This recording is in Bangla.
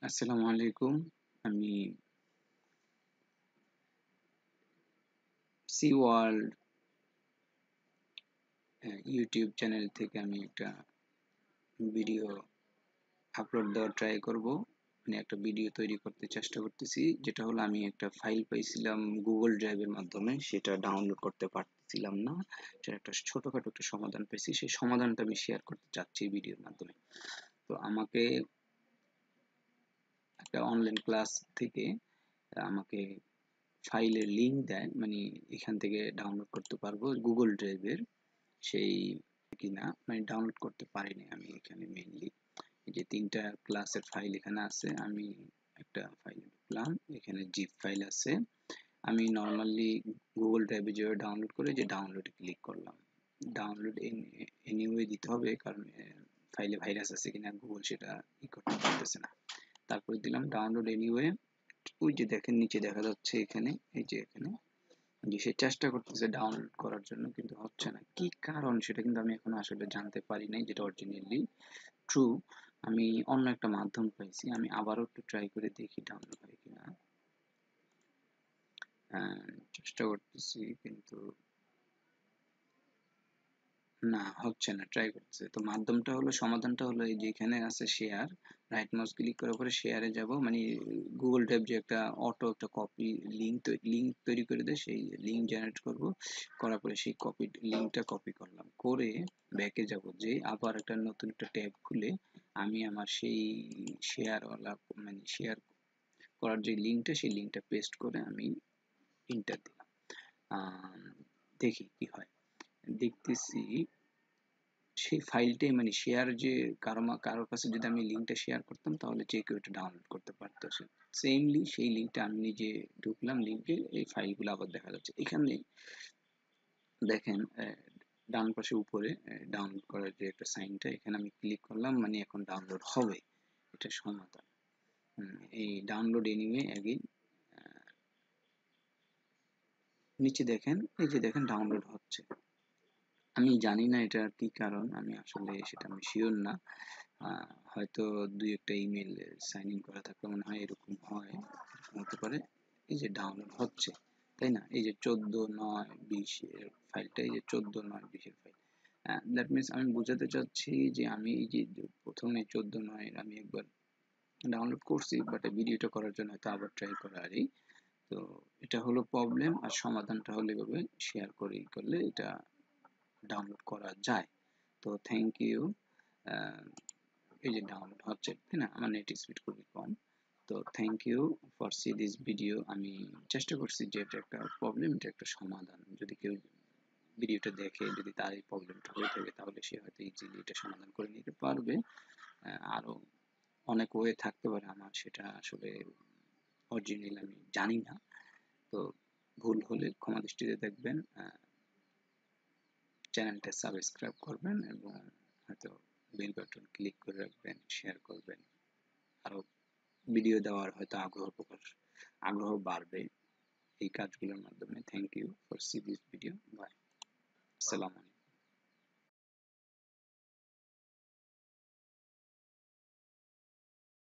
আসসালামু আলাইকুম। আমি সি ওয়ার্ল্ড ইউটিউব চ্যানেল থেকে আমি একটা ভিডিও আপলোড দেওয়ার ট্রাই করব। মানে একটা ভিডিও তৈরি করতে চেষ্টা করতেছি, যেটা হলো আমি একটা ফাইল পাইছিলাম গুগল ড্রাইভের মাধ্যমে, সেটা ডাউনলোড করতে পারতেছিলাম না। সেটা একটা ছোটখাটো একটা সমাধান পেয়েছি, সেই সমাধানটা আমি শেয়ার করতে চাচ্ছি এই ভিডিওর মাধ্যমে। তো আমাকে একটা অনলাইন ক্লাস থেকে আমাকে ফাইলের লিংক দেয়, মানে এখান থেকে ডাউনলোড করতে পারবো গুগল ড্রাইভের সেই কিনা, মানে ডাউনলোড করতে পারিনি আমি। এখানে মেইনলি এই যে 3টা ক্লাসের ফাইল এখানে আছে, আমি একটা ফাইলে ঢুকলাম, এখানে জিপ ফাইল আছে। আমি নর্মালি গুগল ড্রাইভে যেভাবে ডাউনলোড করে যে ডাউনলোডে ক্লিক করলাম। ডাউনলোড এনিওয়ে দিতে হবে, কারণ ফাইলে ভাইরাস আছে কিনা গুগল সেটা করতে পারতেছে না। তারপর দিলাম ডাউনলোড এনিওয়ে। ওই যে দেখেন নিচে দেখা যাচ্ছে এখানে, এই যে এখানে যে সে চেষ্টা করতেছে ডাউনলোড করার জন্য, কিন্তু হচ্ছে না। কি কারণ সেটা কিন্তু আমি এখনো আসলে জানতে পারি নাই, যেটা অরিজিনালি ট্রু। আমি অন্য একটা মাধ্যম পাইছি, আমি আবারও একটু ট্রাই করে দেখি ডাউনলোড হয় কিনা। চেষ্টা করতেছি কিন্তু না, হচ্ছে না, ট্রাই করতেছে। তো মাধ্যমটা হলো, সমাধানটা হলো এই যে এখানে আছে শেয়ার, রাইট মাউস ক্লিক করার পরে শেয়ারে যাব, মানে গুগল ড্রাইভ যে একটা অটো একটা কপি লিংক তৈরি করে দেয়, সেই লিংক জেনারেট করব। করার পরে সেই কপি লিংকটা কপি করলাম, করে ব্যাকে যাব, যে আবার একটা নতুন একটা ট্যাব খুলে আমি আমার সেই শেয়ারওয়ালা, মানে শেয়ার করার যে লিংকটা, সেই লিংকটা পেস্ট করে আমি ইন্টার দিলাম। দেখি কি হয়। দেখতেছি সেই ফাইলটাই, মানে শেয়ার যে কারোর কাছে যদি আমি লিঙ্কটা শেয়ার করতাম, তাহলে যে কেউ এটা ডাউনলোড করতে পারতো। সেমলি সেই লিঙ্কটা আমি নিজে ঢুকলাম, লিঙ্কে এই ফাইলগুলো আবার দেখা যাচ্ছে এখানে। দেখেন ডান পাশে উপরে ডাউনলোড করার যে একটা সাইনটা, এখানে আমি ক্লিক করলাম, মানে এখন ডাউনলোড হবে। এটা সমাধান। এই ডাউনলোড এনিওয়ে অ্যাগেইন, নিচে দেখেন, এই যে দেখেন ডাউনলোড হচ্ছে। আমি জানি না এটা কি কারণ, আমি আসলে সেটা আমি শিওর না। হয়তো দুই একটা ইমেল সাইন ইন করা থাকলে মনে হয় এরকম হয়, হতে পারে। এই যে ডাউনলোড হচ্ছে, তাই না? এই যে 14/9/20 এর ফাইলটা, এই যে 14/9/20 এর ফাইল। দ্যাট মিনস আমি বোঝাতে চাচ্ছি যে আমি এই যে প্রথমে 14/9 আমি একবার ডাউনলোড করছি, বাট ভিডিওটা করার জন্য হয়তো আবার ট্রাই করা আরই। তো এটা হলো প্রবলেম, আর সমাধানটা হলো এভাবে শেয়ার করে করলে এটা ডাউনলোড করা যায়। তো থ্যাংক ইউ। এই যে ডাউনলোড হচ্ছে, তাই না? আমার নেট স্পিড খুবই কম। তো thank you for see this video. আমি চেষ্টা করছি যে এটা একটা প্রবলেম, এটা একটা সমাধান। যদি কেউ ভিডিওটা দেখে, যদি তার এই প্রবলেমটা হয়ে থাকে, তাহলে সে হয়তো ইজিলি এটা সমাধান করে নিতে পারবে। আরো অনেক ওয়ে থাকতে পারে, আমার সেটা আসলে অরিজিনাল আমি জানি না। তো ভুল হলে ক্ষমা দৃষ্টিতে দেখবেন। চ্যানেলটা সাবস্ক্রাইব করবেন এবং হয়তো বেল বাটন ক্লিক করে রাখবেন, শেয়ার করবেন। আরো ভিডিও দেওয়ার হয়তো আগ্রহ বাড়বে এই কাজগুলোর মাধ্যমে। Thank you for see this video. Bye. আসসালামু আলাইকুম।